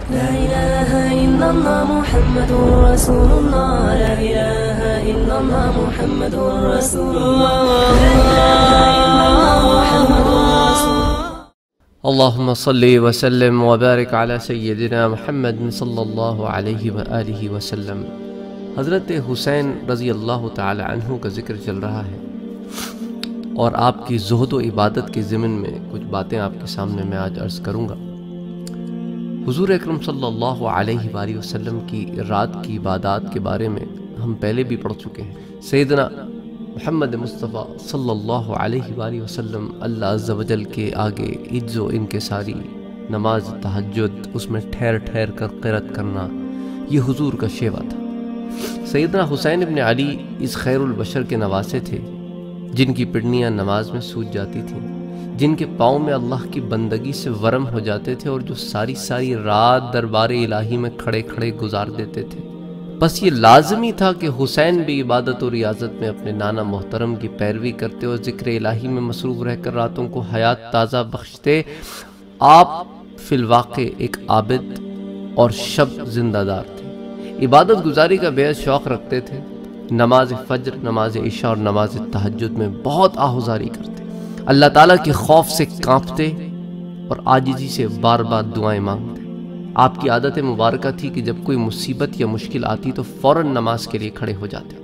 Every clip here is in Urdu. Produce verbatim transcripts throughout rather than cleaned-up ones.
لا إله إلا الله محمد رسول الله لا إله إلا الله محمد رسول الله لا إله إلا الله محمد رسول الله. اللهم صل وسلم وبارك على سيدنا محمد صلی اللہ علیہ وآلہ وسلم. حضرت حسین رضی اللہ تعالی عنہ کا ذکر چل رہا ہے اور آپ کی زہد و عبادت کے ضمن میں کچھ باتیں آپ کے سامنے میں آج عرض کروں گا. حضور اکرم صلی اللہ علیہ وآلہ وسلم کی رات کی عبادات کے بارے میں ہم پہلے بھی پڑھ چکے ہیں. سیدنا محمد مصطفیٰ صلی اللہ علیہ وآلہ وسلم اللہ عز و جل کے آگے عجز و انکساری، نماز تہجد، اس میں ٹھہر ٹھہر کر قرأت کرنا، یہ حضور کا شیوا تھا. سیدنا حسین ابن علی اس خیر البشر کے نواسے تھے جن کی پڑنیاں نماز میں سوج جاتی تھیں، جن کے پاؤں میں اللہ کی بندگی سے ورم ہو جاتے تھے اور جو ساری ساری رات دربار الہی میں کھڑے کھڑے گزار دیتے تھے. بس یہ لازمی تھا کہ حسین بھی عبادت و ریاضت میں اپنے نانا محترم کی پیروی کرتے اور ذکر الہی میں مصروف رہ کر راتوں کو حیات تازہ بخشتے. آپ فی الواقع ایک عابد اور شب زندہ دار تھے، عبادت گزاری کا بے حد شوق رکھتے تھے. نماز فجر، نماز عشاء اور نماز تہجد میں بہت آہوزاری کرتے، اللہ تعالیٰ کے خوف سے کانپتے اور عاجزی سے بار بار دعائیں مانگتے. آپ کی عادت مبارکہ تھی کہ جب کوئی مصیبت یا مشکل آتی تو فوراً نماز کے لیے کھڑے ہو جاتے،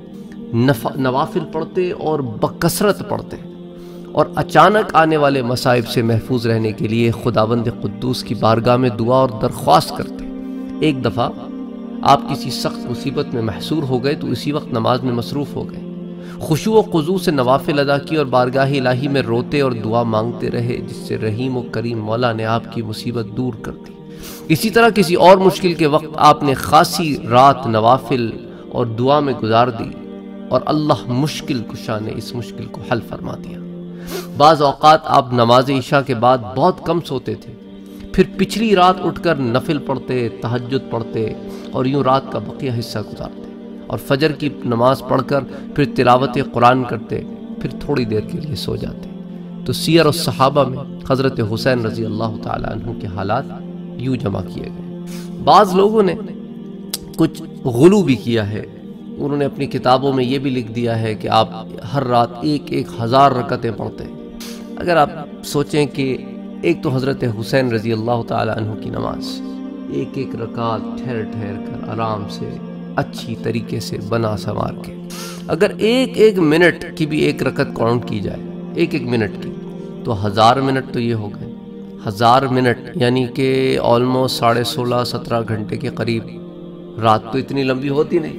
نوافل پڑھتے اور بکثرت پڑھتے اور اچانک آنے والے مصائب سے محفوظ رہنے کے لیے خداوند قدوس کی بارگاہ میں دعا اور درخواست کرتے. ایک دفعہ آپ کسی سخت مصیبت میں محصور ہو گئے تو اسی وقت نماز میں مصروف ہو گئے، خشوع و خضوع سے نوافل ادا کی اور بارگاہ الہی میں روتے اور دعا مانگتے رہے، جس سے رحیم و کریم مولا نے آپ کی مصیبت دور کر دی. اسی طرح کسی اور مشکل کے وقت آپ نے خاصی رات نوافل اور دعا میں گزار دی اور اللہ مشکل کشا نے اس مشکل کو حل فرما دیا. بعض اوقات آپ نماز عشاء کے بعد بہت کم سوتے تھے، پھر پچھلی رات اٹھ کر نفل پڑھتے، تہجد پڑھتے اور یوں رات کا بقیہ حصہ گزارتے اور فجر کی نماز پڑھ کر پھر تلاوت قرآن کرتے، پھر تھوڑی دیر کے لیے سو جاتے. تو سیر الصحابہ میں حضرت حسین رضی اللہ تعالی عنہ کے حالات یوں جمع کیے گئے. بعض لوگوں نے کچھ غلو بھی کیا ہے، انہوں نے اپنی کتابوں میں یہ بھی لکھ دیا ہے کہ آپ ہر رات ایک ایک ہزار رکعتیں پڑھتے ہیں. اگر آپ سوچیں کہ ایک تو حضرت حسین رضی اللہ تعالی عنہ کی نماز ایک ایک رکعت ٹھہر ٹھہر کر آرام سے اچھی طریقے سے بنا سنوار کے، اگر ایک ایک منٹ کی بھی ایک رکعت کاؤنٹ کی جائے، ایک ایک منٹ کی، تو ہزار منٹ تو یہ ہو گئے. ہزار منٹ یعنی کہ آلموسٹ ساڑھے سولہ سترہ گھنٹے کے قریب. رات تو اتنی لمبی ہوتی نہیں،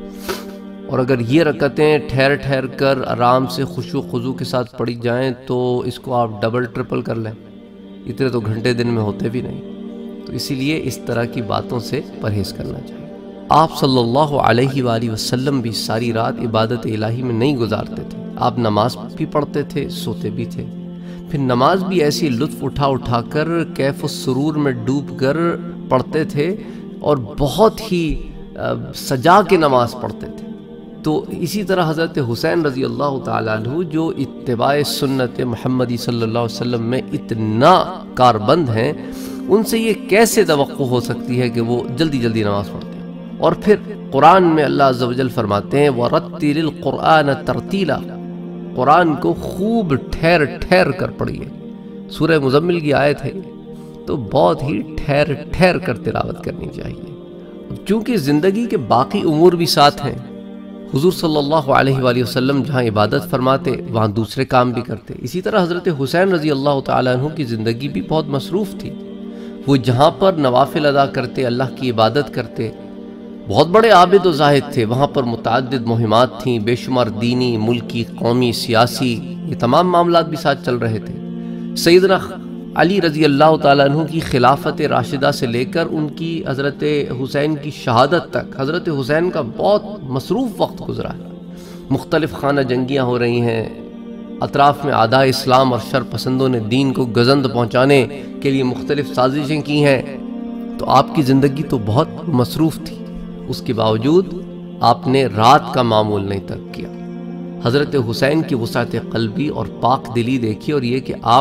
اور اگر یہ رکعتیں ٹھہر ٹھہر کر آرام سے خشوع و خضوع کے ساتھ پڑھی جائیں تو اس کو آپ ڈبل ٹرپل کر لیں، اتنے تو گھنٹے دن میں ہوتے بھی نہیں. تو اسی لیے اس طرح کی باتوں سے پرہیز کرنا چاہیے. آپ صلی اللہ علیہ وآلہ وسلم بھی ساری رات عبادت الہی میں نہیں گزارتے تھے. آپ نماز بھی پڑھتے تھے، سوتے بھی تھے. پھر نماز بھی ایسی لطف اٹھا اٹھا کر کیف و سرور میں ڈوب کر پڑھتے تھے اور بہت ہی سجا کے نماز پڑھتے تھے. تو اسی طرح حضرت حسین رضی اللہ تعالیٰ عنہ جو اتباع سنت محمدی صلی اللہ علیہ وسلم میں اتنا کاربند ہیں، ان سے یہ کیسے توقع ہو سکتی ہے کہ وہ جلدی جلدی نماز پڑھتے ہیں. اور پھر قرآن میں اللہ عز و جل فرماتے ہیں وَرَتِّلِ الْقُرْآنَ تَرْتِيلًا، قرآن کو خوب ٹھہر ٹھہر کر پڑھیے. سورہ مزمل کی آیت ہے تو بہت ہی ٹھہر ٹھہر کر تلاوت کرنی چاہیے. چونکہ زندگی کے باقی امور بھی ساتھ ہیں، حضور صلی اللہ علیہ وآلہ وسلم جہاں عبادت فرماتے وہاں دوسرے کام بھی کرتے. اسی طرح حضرت حسین رضی اللہ تعالیٰ عنہ کی زندگی بھی بہت مصروف تھی. وہ جہاں پر نوافل ادا کرتے، اللہ کی عبادت کرتے، بہت بڑے عابد و زاہد تھے، وہاں پر متعدد مہمات تھیں، بے شمار دینی، ملکی، قومی، سیاسی، یہ تمام معاملات بھی ساتھ چل رہے تھے. سیدنا علی رضی اللہ تعالیٰ عنہ کی خلافت راشدہ سے لے کر ان کی حضرت حسین کی شہادت تک حضرت حسین کا بہت مصروف وقت گزرا ہے. مختلف خانہ جنگیاں ہو رہی ہیں، اطراف میں اعداء اسلام اور شر پسندوں نے دین کو گزند پہنچانے کے لیے مختلف سازشیں کی ہیں. تو آپ کی زندگی تو بہت مصروف تھی، اس کے باوجود آپ نے رات کا معمول نہیں ترک کیا. حضرت حسین کی وسعت قلبی اور پاک دلی دیکھی، اور یہ کہ آپ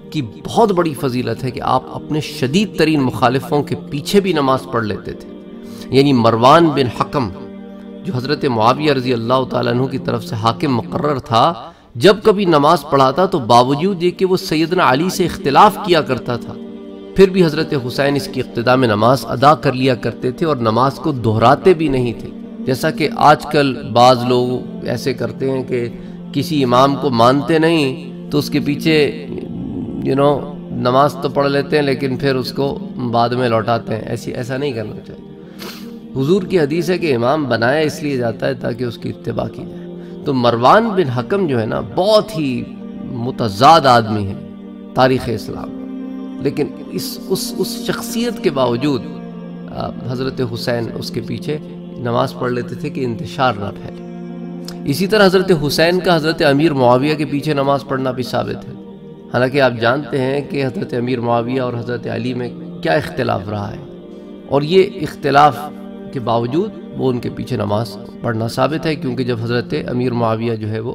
کی بہت بڑی فضیلت ہے کہ آپ اپنے شدید ترین مخالفوں کے پیچھے بھی نماز پڑھ لیتے تھے. یعنی مروان بن حکم جو حضرت معاویہ رضی اللہ تعالیٰ عنہ کی طرف سے حاکم مقرر تھا، جب کبھی نماز پڑھاتا تو باوجود یہ کہ وہ سیدنا علی سے اختلاف کیا کرتا تھا، پھر بھی حضرت حسین اس کی اقتداء میں نماز ادا کر لیا کرتے تھے اور نماز کو دہراتے بھی نہیں تھے. جیسا کہ آج کل بعض لوگ ایسے کرتے ہیں کہ کسی امام کو مانتے نہیں تو اس کے پیچھے یو نو نماز تو پڑھ لیتے ہیں لیکن پھر اس کو بعد میں لوٹاتے ہیں. ایسی ایسا نہیں کرنا چاہیے. حضور کی حدیث ہے کہ امام بنایا اس لیے جاتا ہے تاکہ اس کی اتباع کی جائے. تو مروان بن حکم جو ہے نا بہت ہی متضاد آدمی ہے تاریخ اسلام، لیکن اس اس اس شخصیت کے باوجود حضرت حسین اس کے پیچھے نماز پڑھ لیتے تھے کہ انتشار نہ پھیلے. اسی طرح حضرت حسین کا حضرت امیر معاویہ کے پیچھے نماز پڑھنا بھی ثابت ہے. حالانکہ آپ جانتے ہیں کہ حضرت امیر معاویہ اور حضرت علی میں کیا اختلاف رہا ہے، اور یہ اختلاف کے باوجود وہ ان کے پیچھے نماز پڑھنا ثابت ہے، کیونکہ جب حضرت امیر معاویہ جو ہے وہ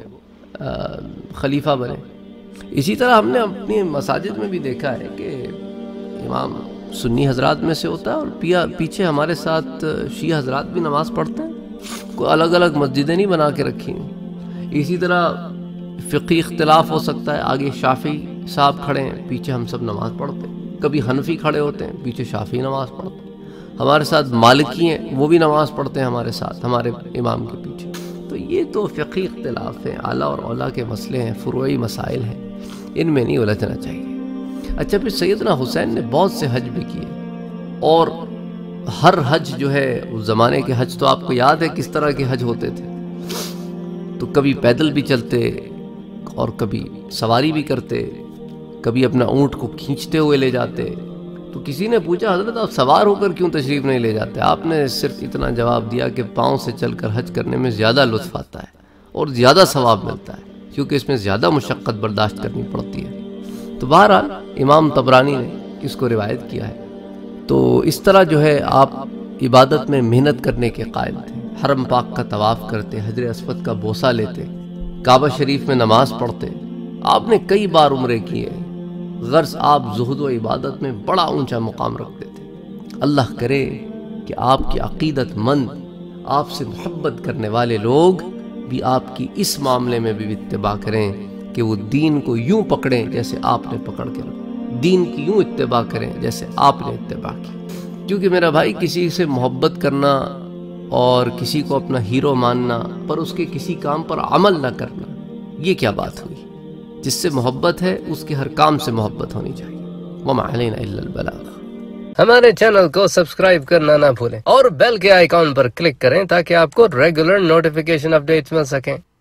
خلیفہ بنے. اسی طرح ہم نے اپنی مساجد میں بھی دیکھا ہے کہ امام سنی حضرات میں سے ہوتا ہے اور پیچھے ہمارے ساتھ شیعہ حضرات بھی نماز پڑھتے ہیں. کوئی الگ الگ مسجدیں نہیں بنا کے رکھی ہیں. اسی طرح فقہی اختلاف ہو سکتا ہے، آگے شافعی صاحب کھڑے ہیں پیچھے ہم سب نماز پڑھتے ہیں. کبھی حنفی کھڑے ہوتے ہیں پیچھے شافعی نماز پڑھتے ہیں. ہمارے ساتھ مالکی ہیں وہ بھی نماز پڑھتے ہیں ہمارے ساتھ ہمارے امام کے پیچھے. تو یہ تو فقہی اختلاف ہیں، اعلیٰ اور اولیٰ کے مسئلے ہیں، فروعی مسائل ہیں، ان میں نہیں الجھنا چاہیے. اچھا، پھر سیدنا حسین نے بہت سے حج بھی کیے، اور ہر حج جو ہے اس زمانے کے حج تو آپ کو یاد ہے کس طرح کے حج ہوتے تھے. تو کبھی پیدل بھی چلتے اور کبھی سواری بھی کرتے، کبھی اپنا اونٹ کو کھینچتے ہوئے لے جاتے. تو کسی نے پوچھا حضرت آپ سوار ہو کر کیوں تشریف نہیں لے جاتے؟ آپ نے صرف اتنا جواب دیا کہ پاؤں سے چل کر حج کرنے میں زیادہ لطف آتا ہے اور زیادہ ثواب ملتا ہے، کیونکہ اس میں زیادہ مشقت برداشت کرنی پڑتی ہے. تو بہرحال امام طبرانی نے اس کو روایت کیا ہے. تو اس طرح جو ہے آپ عبادت میں محنت کرنے کے قائل تھے. حرم پاک کا طواف کرتے، حجر اسود کا بوسہ لیتے، کعبہ شریف میں نماز پڑھتے. آپ نے کئی بار عمرے کیے. غرض آپ زہد و عبادت میں بڑا اونچا مقام رکھتے تھے. اللہ کرے کہ آپ کے عقیدت مند، آپ سے محبت کرنے والے لوگ بھی آپ کی اس معاملے میں بھی اتباع کریں کہ وہ دین کو یوں پکڑیں جیسے آپ نے پکڑ کے رکھا، دین کی یوں اتباع کریں جیسے آپ نے اتباع کی. کیونکہ میرا بھائی کسی سے محبت کرنا اور کسی کو اپنا ہیرو ماننا پر اس کے کسی کام پر عمل نہ کرنا، یہ کیا بات ہوئی؟ جس سے محبت ہے اس کے ہر کام سے محبت ہونی چاہیے. وما علینا الا البلاغ. ہمارے چینل کو سبسکرائب کرنا نہ بھولیں اور بیل کے آئیکن پر کلک کریں تاکہ آپ کو ریگولر نوٹیفیکیشن اپڈیٹس مل سکیں.